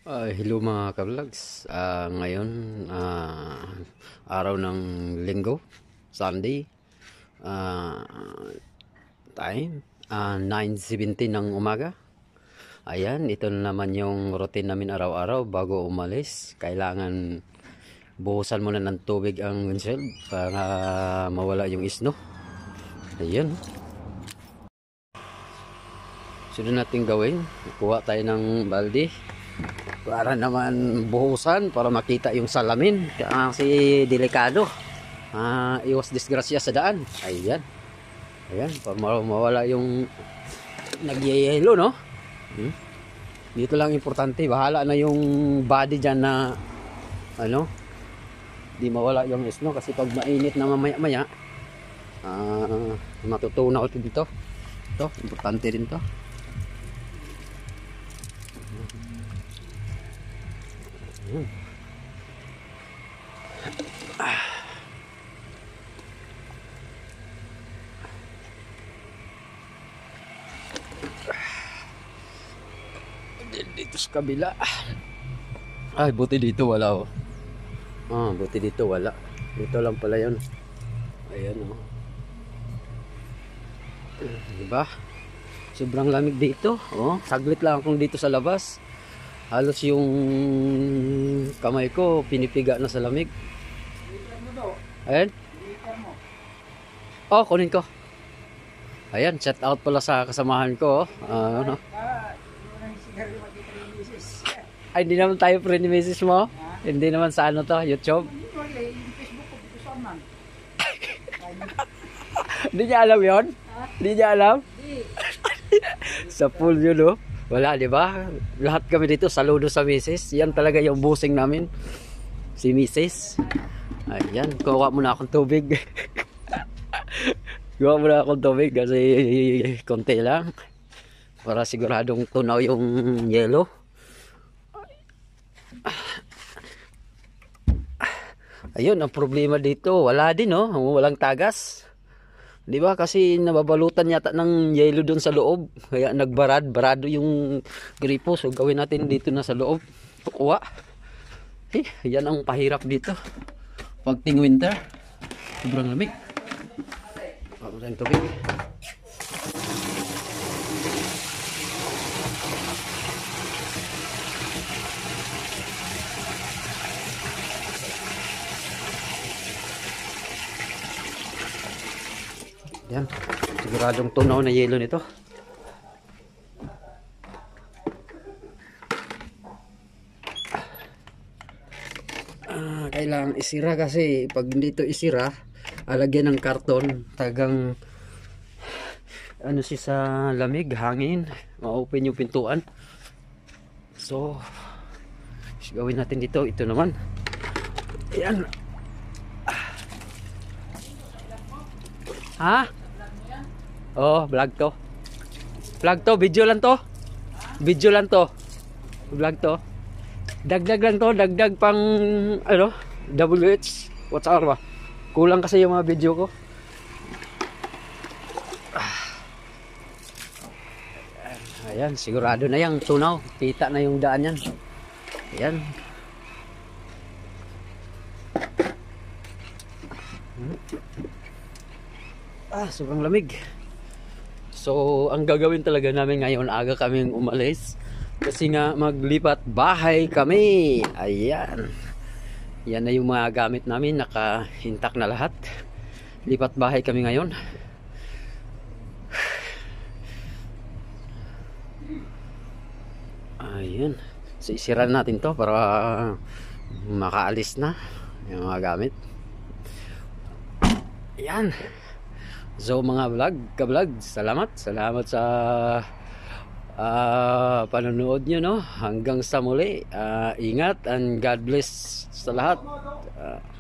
Hello mga ka-vlogs. Ngayon, araw ng linggo, Sunday, ah, time 9:17 ng umaga. Ayan, ito na naman yung routine namin araw-araw bago umalis. Kailangan buhusan muna ng tubig ang windshield para mawala yung snow. Ayan. Sunod natin gawin, kuha tayo ng balde para naman buhusan para makita yung salamin kasi delikado, iwas disgrasya sa daan. Ayan, para mawala yung nagyayelo, no? Dito lang importante, bahala na yung body dyan na di mawala yung snow kasi pag mainit na mamaya maya matutunaw dito. Ito importante rin to. Dito sa kabila. Ay, buti dito wala, oh. Buti dito wala. Dito lang pala yun. Ayan, oh. Diba? Sobrang lamig dito, oh. Saglit lang akong dito sa labas. Halos yung kamay ko pinipiga na sa lamig. Ayan. Oh, kunin ko. Ayan, shout out pala sa kasamahan ko, oh. Ay, hindi naman tayo friend ni Mrs. mo? Hindi naman sa ano to, YouTube? Hindi niya alam yun? Hindi niya alam? Sa pool yun, no? Wala, di ba? Lahat kami dito, saludo sa Mrs. Yan talaga yung busing namin. Si Mrs. Ayan, kuha muna akong tubig. Kuha muna akong tubig kasi konti lang. Para siguradong tunaw yung yelo. Ayun, ang problema dito, wala din, no? Walang tagas. Di ba? Kasi nababalutan yata ng yelo doon sa loob. Kaya barado yung gripo. So gawin natin dito na sa loob. Kuha. Yan ang pahirap dito. Pag ting winter, sobrang lamig. Pagod tayong tubig. Yan, siguradong tunaw na yelo nito. Kailangan isira kasi pag dito isira, alagyan ng karton, tagang ano siya sa lamig, hangin, ma-open yung pintuan. So, gawin natin dito, ito naman. Yan. Ha? Oh, vlog to. Vlog to, video lang to. Video lang to. Vlog to. Dagdag lang to, dagdag pang WH. What's up ba? Kulang kasi yung mga video ko. Ayan, sigurado na yung tunaw. Kita na yung daan yan. Ayan. Sobrang lamig. So, ang gagawin talaga namin ngayon, aga kaming umalis. Kasi nga maglipat bahay kami. Ayan. Yan na yung mga gamit namin. Naka-intact na lahat. Lipat bahay kami ngayon. Ayan. So, isira natin to para makaalis na yung mga gamit. Ayan. So mga ka-vlog, salamat sa panonood nyo, no? Hanggang sa muli, ingat and God bless sa lahat.